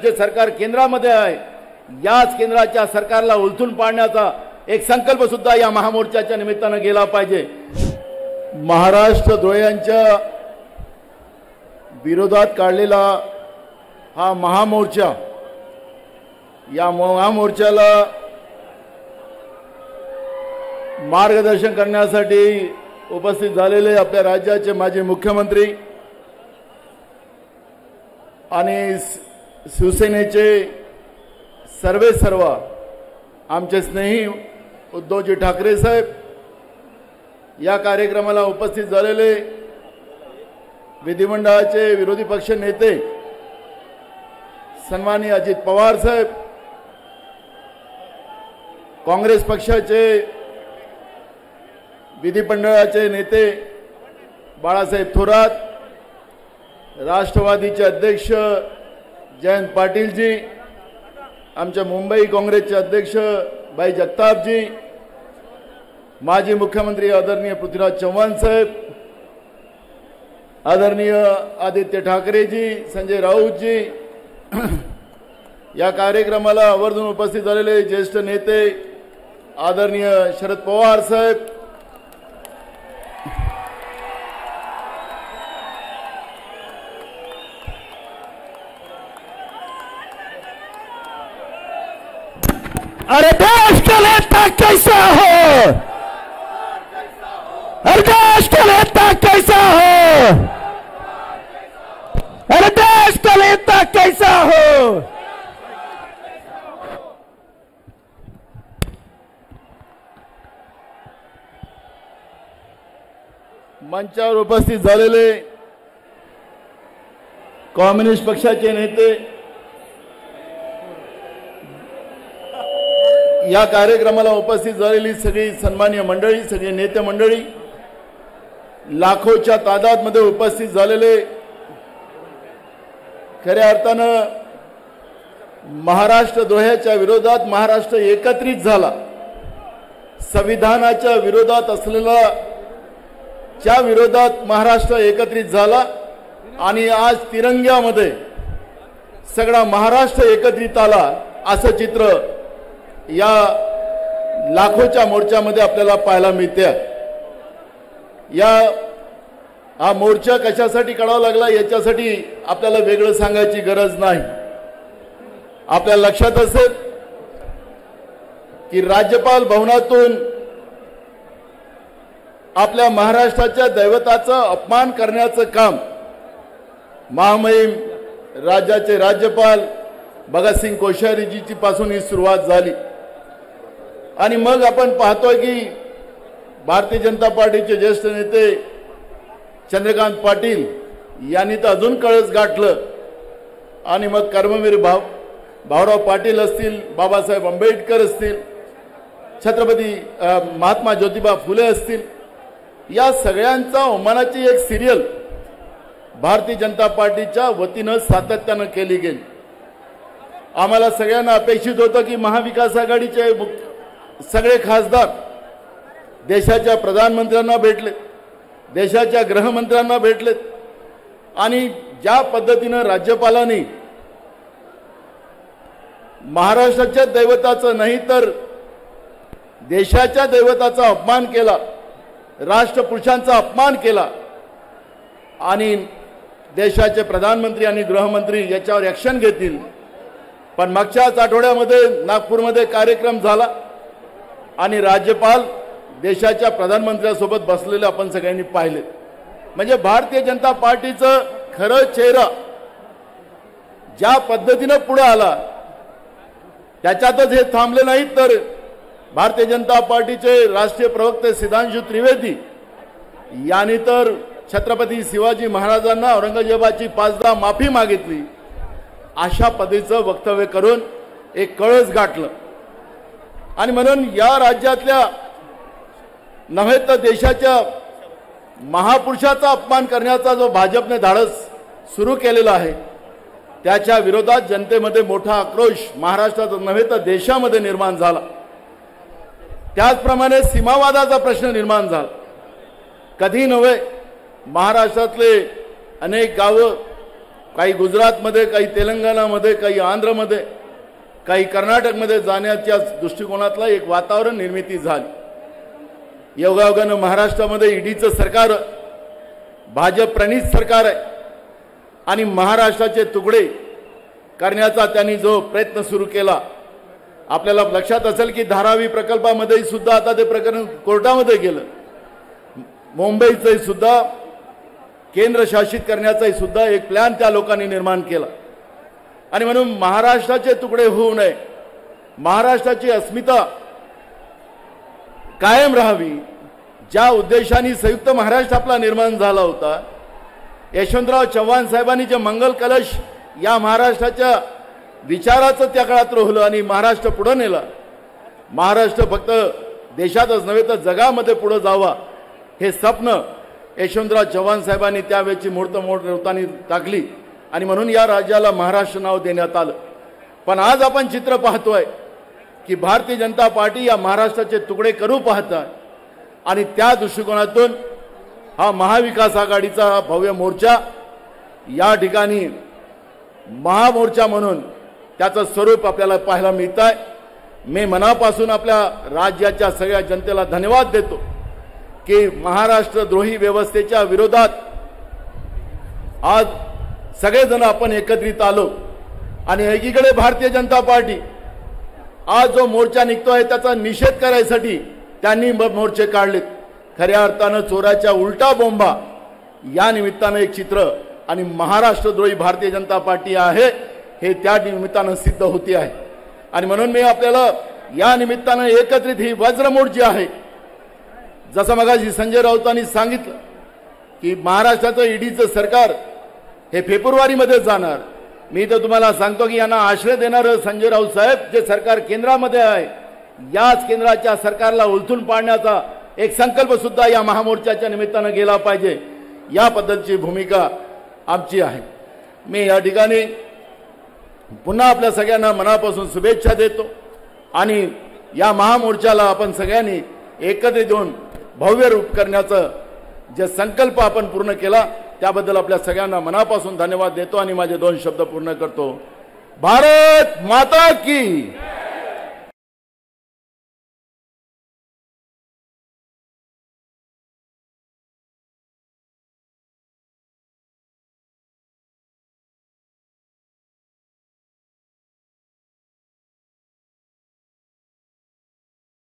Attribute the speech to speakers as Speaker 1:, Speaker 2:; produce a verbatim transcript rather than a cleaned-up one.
Speaker 1: जे सरकार केंद्रामध्ये आहे याच केंद्राच्या सरकारला उलथून पाडण्याचा एक संकल्प सुद्धा या महामोर्चाच्या निमित्ताने गेला पाहिजे। महाराष्ट्र द्रोह्यांच्या विरोधात काढलेला हा महामोर्चा, या महामोर्चाला मार्गदर्शन करण्यासाठी उपस्थित झालेले आपल्या राज्याचे माजी मुख्यमंत्री आणि शिवसेनेचे सर्वे सर्व आमचे स्नेही उद्धवजी ठाकरे साहेब, या कार्यक्रमाला उपस्थित झालेले विधिमंडळाचे विरोधी पक्ष नेते सन्माननीय अजित पवार साहेब, काँग्रेस पक्षाचे विधिमंडळाचे नेते बाळासाहेब थोरात, राष्ट्रवादीचे अध्यक्ष जयंत पाटीलजी, आमच्या मुंबई काँग्रेसचे अध्यक्ष भाई जगतापजी, माजी मुख्यमंत्री आदरणीय पृथ्वीराज चव्हाण साहेब, आदरणीय आदित्य ठाकरेजी, संजय राऊतजी, या कार्यक्रमाला आवर्जून उपस्थित झालेले ज्येष्ठ नेते आदरणीय शरद पवार साहेब,
Speaker 2: अरे देश का नेता कैसा हो, अरे देश का नेता कैसा हो, अरे देश का नेता कैसा हो।
Speaker 1: मंचावर उपस्थित झालेले कम्युनिस्ट पक्षाचे नेते, या कार्यक्रमाला उपस्थित झालेली सगळी सन्माननीय मंडळी, सगळे नेते मंडळी, लाखोच्या तादादमध्ये उपस्थित झालेले, खऱ्या अर्थानं महाराष्ट्र द्रोहाच्या विरोधात महाराष्ट्र एकत्रित झाला, संविधानाच्या विरोधात असलेला च्या विरोधात महाराष्ट्र एकत्रित झाला आणि आज तिरंग्यामध्ये सगळा महाराष्ट्र एकत्रित आला, असं चित्र या लाखोच्या मोर्चामध्ये आपल्याला पाहायला मिळते। या हा मोर्चा कशासाठी काढावा लागला याच्यासाठी आपल्याला वेगळं सांगायची गरज नाही। आपल्या लक्षात असेल की राज्यपाल भवनातून आपल्या महाराष्ट्राच्या दैवताचा अपमान करण्याचं काम महामहिम राज्याचे राज्यपाल भगतसिंग कोश्यारीजी पासून ही सुरुवात झाली आणि मग आपण पाहतोय की भारतीय जनता पार्टीचे ज्येष्ठ नेते चंद्रकांत पाटील यांनी तर अजून कळस गाठलं आणि मग कर्मवीर भाव भाऊराव पाटील असतील, बाबासाहेब आंबेडकर असतील, छत्रपती महात्मा ज्योतिबा फुले असतील, या सगळ्यांचा अवमानाची एक सिरियल भारतीय जनता पार्टीच्या वतीनं सातत्यानं केली गेली। आम्हाला सगळ्यांना अपेक्षित होतं की महाविकास आघाडीचे सगळे खासदार देशाच्या प्रधानमंत्र्यांना भेटले, देशाच्या गृहमंत्र्यांना भेटलेत आणि ज्या पद्धतीनं राज्यपालांनी महाराष्ट्राच्या दैवताचं नाही तर देशाच्या दैवताचा अपमान केला, राष्ट्रपुरुषांचा अपमान केला आणि देशाचे प्रधानमंत्री आणि गृहमंत्री याच्यावर ॲक्शन घेतील। पण मागच्याच आठवड्यामध्ये नागपूरमध्ये कार्यक्रम झाला आणि राज्यपाल देशाच्या प्रधानमंत्र्यांसोबत बसलेले आपण सगळ्यांनी पाहिले। म्हणजे भारतीय जनता पार्टीचं खरं चेहरा ज्या पद्धतीनं पुढे आला त्याच्यातच हे थांबले नाहीत, तर भारतीय जनता पार्टीचे राष्ट्रीय प्रवक्ते सिद्धांशु त्रिवेदी यांनी तर छत्रपती शिवाजी महाराजांना औरंगजेबाची पाचदा माफी मागितली, अशा पद्धतीचं वक्तव्य करून एक कळस गाठलं आणि म्हणून या राज्यातल्या नव्हे तर देशाच्या महापुरुषाचा अपमान करण्याचा जो भाजपने धाडस सुरू केलेला आहे त्याच्या विरोधात जनतेमध्ये मोठा आक्रोश महाराष्ट्रात नव्हे तर देशामध्ये निर्माण झाला। त्याचप्रमाणे सीमावादाचा प्रश्न निर्माण झाला। कधी नव्हे महाराष्ट्रातले अनेक गावं काही गुजरातमध्ये, काही तेलंगणामध्ये, काही आंध्रमध्ये, काही कर्नाटकमध्ये जाण्याच्या दृष्टिकोनातला एक वातावरण निर्मिती झाली। योगायोगानं महाराष्ट्रामध्ये ईडीचं सरकार, भाजप प्रणित सरकार आहे आणि महाराष्ट्राचे तुकडे करण्याचा त्यांनी जो प्रयत्न सुरू केला, आपल्याला लक्षात असेल की धारावी प्रकल्पामध्ये सुद्धा आता ते प्रकरण कोर्टामध्ये गेलं। मुंबईचे सुद्धा केंद्र शासित करण्याचा सुद्धा एक प्लॅन त्या लोकांनी निर्माण केला आणि म्हणून महाराष्ट्राचे तुकडे होऊ नये, महाराष्ट्राची अस्मिता कायम राहावी, ज्या उद्देशाने संयुक्त महाराष्ट्र आपला निर्माण झाला होता, यशवंतराव चव्हाण साहेबांनी जे मंगल कलश या महाराष्ट्राच्या विचाराचं त्या काळात रोवलं आणि महाराष्ट्र पुढे नेला। महाराष्ट्र फक्त देशातच नव्हे तर जगामध्ये पुढे जावा हे स्वप्न यशवंतराव चव्हाण साहेबांनी त्यावेळची मूर्त मोठतानी टाकली आणि म्हणून या राज्याला महाराष्ट्र नाव देण्यात आलं। पण आज आपण चित्र पाहतोय की भारतीय जनता पार्टी या महाराष्ट्राचे तुकडे करू पाहत आहे आणि त्या दृष्टिकोनातून हा महाविकास आघाडीचा हा भव्य मोर्चा या ठिकाणी महामोर्चा म्हणून त्याचं स्वरूप आपल्याला पाहायला मिळत आहे। मी मनापासून आपल्या राज्याच्या सगळ्या जनतेला धन्यवाद देतो की महाराष्ट्र द्रोही व्यवस्थेच्या विरोधात आज सगळेजण आपण एकत्रित आलो आणि एकीकडे भारतीय जनता पार्टी आज जो मोर्चा निघतोय त्याचा निषेध करायसाठी त्यांनी मोर्चे काढलेत। खऱ्या अर्थानं चोराच्या उलटा बोंबा या निमित्तानं एक चित्र आणि महाराष्ट्रद्रोही भारतीय जनता पार्टी आहे हे त्या निमित्तानं सिद्ध होते आहे आणि म्हणून मी आपल्याला या निमित्तानं एकत्रित ही वज्रमूठ जी आहे, जसं मगाशी संजय राऊतांनी सांगितलं की महाराष्ट्राचं ईडीचं सरकार हे फेब्रुवारीमध्ये जाणार। मी तर तुम्हाला सांगतो की यांना आश्रय देणारं संजय राऊत साहेब जे सरकार केंद्रामध्ये आहे, याच केंद्राच्या सरकारला उलथून पाडण्याचा एक संकल्प सुद्धा या महामोर्चाच्या निमित्तानं गेला पाहिजे, या पद्धतीची भूमिका आमची आहे। मी या ठिकाणी पुन्हा आपल्या सगळ्यांना मनापासून शुभेच्छा देतो आणि या महामोर्चाला आपण सगळ्यांनी एकत्रित येऊन भव्य रूप करण्याचा जे संकल्प आपण पूर्ण केला त्याबद्दल आपल्या सगळ्यांना मनापासून धन्यवाद देतो आणि माझे दोन शब्द पूर्ण करतो। भारत माता की